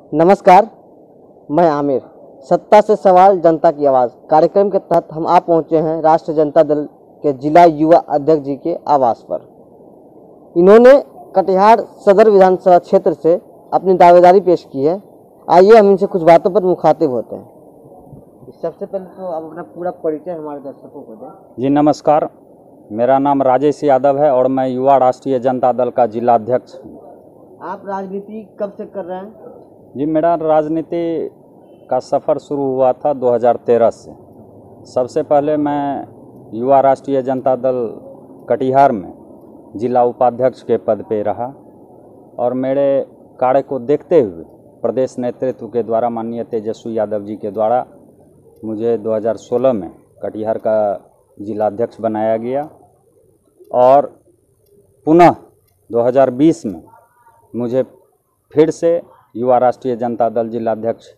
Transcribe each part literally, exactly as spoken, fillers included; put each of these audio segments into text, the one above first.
नमस्कार, मैं आमिर। सत्ता से सवाल, जनता की आवाज़ कार्यक्रम के तहत हम आप पहुंचे हैं राष्ट्रीय जनता दल के जिला युवा अध्यक्ष जी के आवास पर। इन्होंने कटिहार सदर विधानसभा क्षेत्र से अपनी दावेदारी पेश की है। आइए हम इनसे कुछ बातों पर मुखातिब होते हैं। सबसे पहले तो आप अपना पूरा परिचय हमारे दर्शकों को दें। जी नमस्कार, मेरा नाम राजेश यादव है और मैं युवा राष्ट्रीय जनता दल का जिला अध्यक्ष हूँ। आप राजनीति कब से कर रहे हैं? जी मेरा राजनीति का सफ़र शुरू हुआ था दो हज़ार तेरह से। सबसे पहले मैं युवा राष्ट्रीय जनता दल कटिहार में जिला उपाध्यक्ष के पद पे रहा और मेरे कार्य को देखते हुए प्रदेश नेतृत्व के द्वारा माननीय तेजस्वी यादव जी के द्वारा मुझे दो हज़ार सोलह में कटिहार का जिला अध्यक्ष बनाया गया और पुनः दो हज़ार बीस में मुझे फिर से युवा राष्ट्रीय जनता दल जिला अध्यक्ष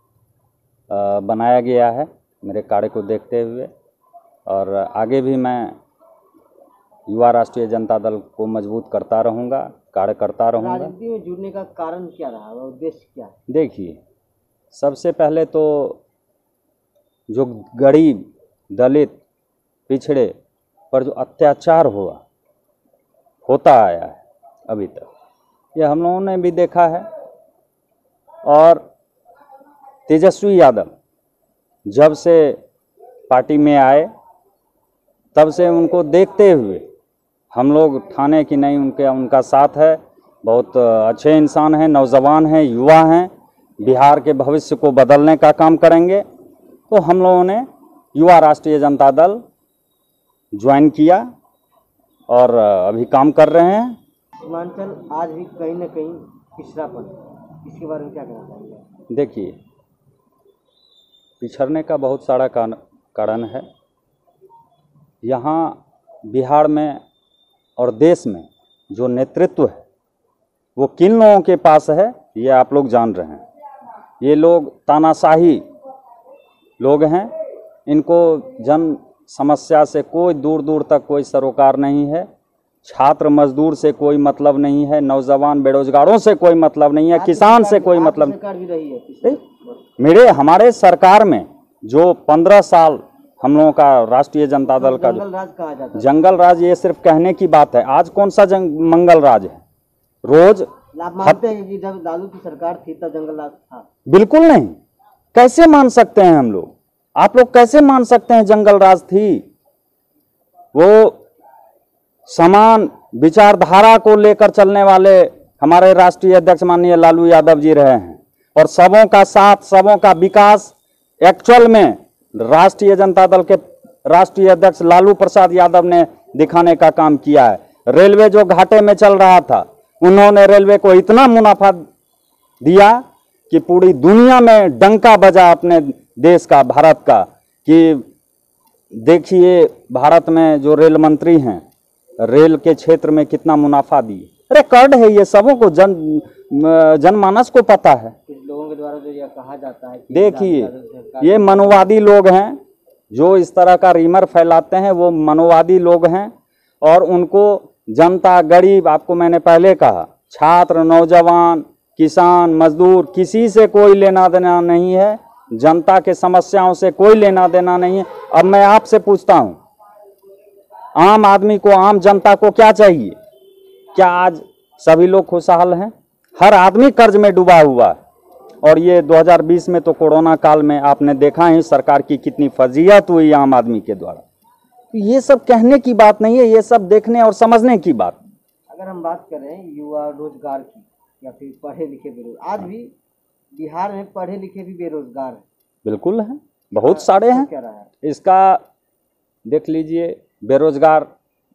बनाया गया है मेरे कार्य को देखते हुए। और आगे भी मैं युवा राष्ट्रीय जनता दल को मजबूत करता रहूँगा, कार्य करता रहूँगा। राजनीति में जुड़ने का कारण क्या रहा, उद्देश्य क्या है? देखिए, सबसे पहले तो जो गरीब, दलित, पिछड़े पर जो अत्याचार हुआ होता आया है अभी तक, ये हम लोगों ने भी देखा है। और तेजस्वी यादव जब से पार्टी में आए तब से उनको देखते हुए हम लोग ठाने की नहीं, उनके उनका साथ है। बहुत अच्छे इंसान हैं, नौजवान हैं, युवा हैं, बिहार के भविष्य को बदलने का काम करेंगे। तो हम लोगों ने युवा राष्ट्रीय जनता दल ज्वाइन किया और अभी काम कर रहे हैं। सीमांचल आज भी कहीं ना कहीं पिछड़ापन, इसके बारे में क्या कहना चाहेंगे? देखिए, पिछड़ने का बहुत सारा कारण है। यहाँ बिहार में और देश में जो नेतृत्व है वो किन लोगों के पास है ये आप लोग जान रहे हैं। ये लोग तानाशाही लोग हैं, इनको जन समस्या से कोई दूर दूर तक कोई सरोकार नहीं है। छात्र मजदूर से कोई मतलब नहीं है, नौजवान बेरोजगारों से कोई मतलब नहीं है, किसान से कोई मतलब नहीं। मेरे हमारे सरकार में जो पंद्रह साल हम लोगों का राष्ट्रीय जनता दल का जंगल राज कहा जाता है। जंगल राज ये सिर्फ कहने की बात है। आज कौन सा जंग मंगल राज है? रोज आप मानते हैं कि जब लालू की सरकार थी तब जंगल राज था? बिल्कुल नहीं। कैसे मान सकते हैं हम लोग? आप लोग कैसे मान सकते हैं जंगल राज थी? वो समान विचारधारा को लेकर चलने वाले हमारे राष्ट्रीय अध्यक्ष माननीय लालू यादव जी रहे हैं और सबों का साथ, सबों का विकास एक्चुअल में राष्ट्रीय जनता दल के राष्ट्रीय अध्यक्ष लालू प्रसाद यादव ने दिखाने का काम किया है। रेलवे जो घाटे में चल रहा था, उन्होंने रेलवे को इतना मुनाफा दिया कि पूरी दुनिया में डंका बजा अपने देश का, भारत का, कि देखिए भारत में जो रेल मंत्री हैं रेल के क्षेत्र में कितना मुनाफा दिए। रिकॉर्ड है, ये सबों को जन जनमानस को पता है। कुछ लोगों के द्वारा जो यह कहा जाता है, देखिए ये मनोवादी लोग हैं जो इस तरह का रीमर फैलाते हैं, वो मनोवादी लोग हैं और उनको जनता, गरीब, आपको मैंने पहले कहा, छात्र, नौजवान, किसान, मजदूर, किसी से कोई लेना देना नहीं है। जनता के समस्याओं से कोई लेना देना नहीं है। अब मैं आपसे पूछता हूं, आम आदमी को, आम जनता को क्या चाहिए? क्या आज सभी लोग खुशहाल हैं? हर आदमी कर्ज में डूबा हुआ है। और ये दो हज़ार बीस में तो कोरोना काल में आपने देखा है सरकार की कितनी फजीहत हुई आम आदमी के द्वारा। ये सब कहने की बात नहीं है, ये सब देखने और समझने की बात। अगर हम बात करें युवा रोजगार की या फिर पढ़े लिखे बेरोजगार, आज भी बिहार में पढ़े लिखे भी बेरोजगार हैं। बिल्कुल है, बहुत सारे हैं। क्या रहा है इसका देख लीजिए, बेरोजगार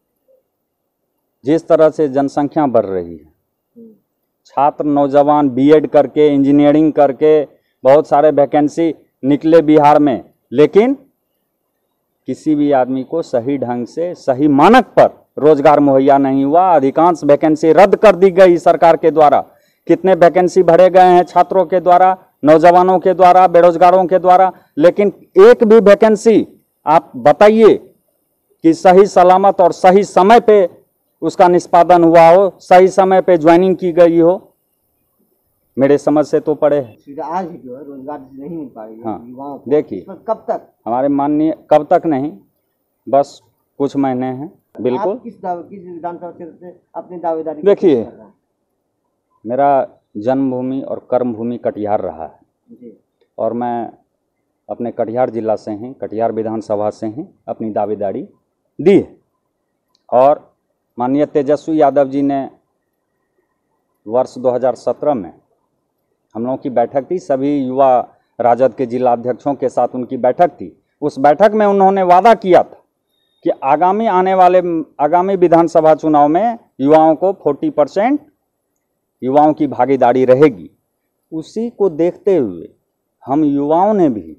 जिस तरह से जनसंख्या बढ़ रही है, छात्र नौजवान बीएड करके, इंजीनियरिंग करके बहुत सारे वैकेंसी निकले बिहार में, लेकिन किसी भी आदमी को सही ढंग से, सही मानक पर रोजगार मुहैया नहीं हुआ। अधिकांश वैकेंसी रद्द कर दी गई सरकार के द्वारा। कितने वैकेंसी भरे गए हैं छात्रों के द्वारा, नौजवानों के द्वारा, बेरोजगारों के द्वारा, लेकिन एक भी वैकेंसी आप बताइए कि सही सलामत और सही समय पे उसका निष्पादन हुआ हो, सही समय पे ज्वाइनिंग की गई हो। मेरे समझ से तो पड़े हैं। सुविधा आज भी जो है रोजगार नहीं मिल पा रही है हाँ, युवाओं को। देखिए इस पर कब तक हमारे माननीय, कब तक नहीं, बस कुछ महीने हैं। बिल्कुल। आप किस दावे किस विधानसभा क्षेत्र से अपनी दावेदारी देखिए, कर रहे हैं? मेरा जन्मभूमि और कर्मभूमि कटिहार रहा है जी और मैं अपने कटिहार जिला से ही, कटिहार विधानसभा से ही अपनी दावेदारी दी है। और माननीय तेजस्वी यादव जी ने वर्ष दो हज़ार सत्रह में हम लोगों की बैठक थी, सभी युवा राजद के जिला अध्यक्षों के साथ उनकी बैठक थी। उस बैठक में उन्होंने वादा किया था कि आगामी आने वाले आगामी विधानसभा चुनाव में युवाओं को चालीस परसेंट युवाओं की भागीदारी रहेगी। उसी को देखते हुए हम युवाओं ने भी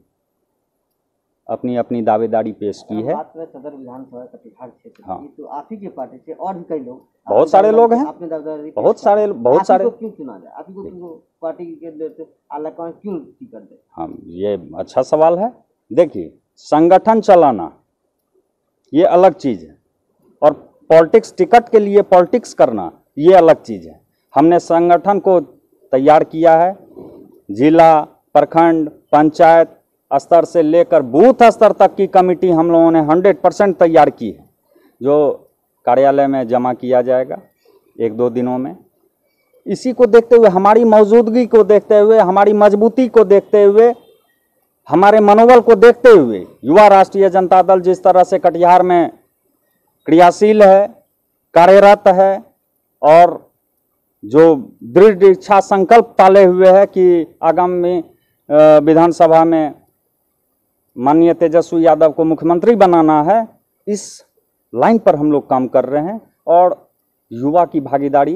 अपनी अपनी दावेदारी पेश की है। बात करें सदर विधानसभा कटिहार क्षेत्र हाँ। की, तो आप ही के पार्टी से और भी कई लोग, बहुत सारे लोग हैं, आपने दावेदारी पेश बहुत की। सारे बहुत आप ही सारे को क्यों चुना जाए? आप ही को क्यों पार्टी के लिए आला कौन क्यों टिकट दे? हम, ये अच्छा सवाल है। देखिए, संगठन चलाना ये अलग चीज़ है और पॉलिटिक्स, टिकट के लिए पॉलिटिक्स करना ये अलग चीज़ है। हमने संगठन को तैयार किया है, जिला, प्रखंड, पंचायत स्तर से लेकर बूथ स्तर तक की कमेटी हम लोगों ने हंड्रेड परसेंट तैयार की है, जो कार्यालय में जमा किया जाएगा एक दो दिनों में। इसी को देखते हुए, हमारी मौजूदगी को देखते हुए, हमारी मजबूती को देखते हुए, हमारे मनोबल को देखते हुए युवा राष्ट्रीय जनता दल जिस तरह से कटिहार में क्रियाशील है, कार्यरत है और जो दृढ़ इच्छा संकल्प पाले हुए है कि आगामी विधानसभा में माननीय तेजस्वी यादव को मुख्यमंत्री बनाना है, इस लाइन पर हम लोग काम कर रहे हैं। और युवा की भागीदारी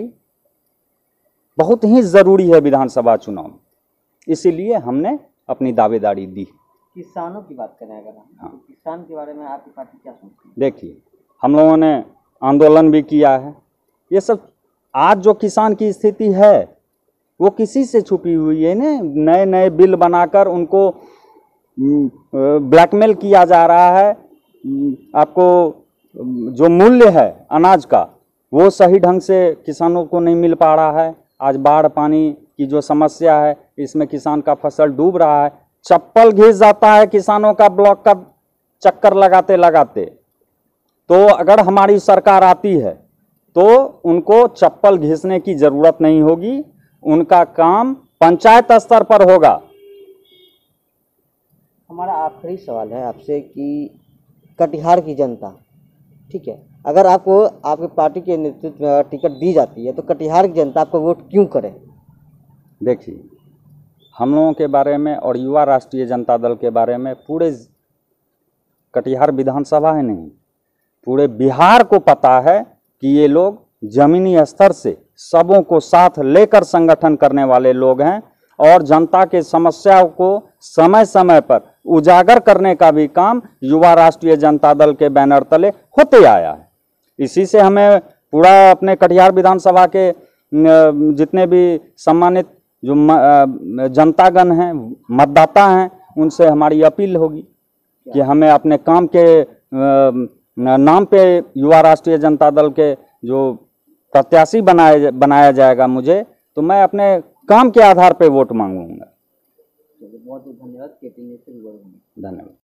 बहुत ही ज़रूरी है विधानसभा चुनाव में, इसीलिए हमने अपनी दावेदारी दी। किसानों की बात करें अगर हम, हाँ। तो किसान के बारे में आपकी पार्टी क्या सोचती है? देखिए, हम लोगों ने आंदोलन भी किया है। ये सब, आज जो किसान की स्थिति है वो किसी से छुपी हुई है ना। नए नए बिल बनाकर उनको ब्लैकमेल किया जा रहा है। आपको जो मूल्य है अनाज का वो सही ढंग से किसानों को नहीं मिल पा रहा है। आज बाढ़ पानी की जो समस्या है, इसमें किसान का फसल डूब रहा है। चप्पल घिस जाता है किसानों का ब्लॉक का चक्कर लगाते लगाते। तो अगर हमारी सरकार आती है तो उनको चप्पल घिसने की ज़रूरत नहीं होगी, उनका काम पंचायत स्तर पर होगा। हमारा आखिरी सवाल है आपसे कि कटिहार की जनता, ठीक है, अगर आपको आपके पार्टी के नेतृत्व में टिकट दी जाती है तो कटिहार की जनता आपको वोट क्यों करे? देखिए, हम लोगों के बारे में और युवा राष्ट्रीय जनता दल के बारे में पूरे कटिहार विधानसभा है नहीं, पूरे बिहार को पता है कि ये लोग जमीनी स्तर से सबों को साथ लेकर संगठन करने वाले लोग हैं और जनता के समस्याओं को समय समय पर उजागर करने का भी काम युवा राष्ट्रीय जनता दल के बैनर तले होते आया है। इसी से हमें पूरा अपने कटिहार विधानसभा के जितने भी सम्मानित जो जनतागण हैं, मतदाता हैं, उनसे हमारी अपील होगी कि हमें अपने काम के नाम पे युवा राष्ट्रीय जनता दल के जो प्रत्याशी बनाया बनाया जाएगा मुझे, तो मैं अपने काम के आधार पे वोट मांगूंगा। बहुत बहुत धन्यवाद। धन्यवाद।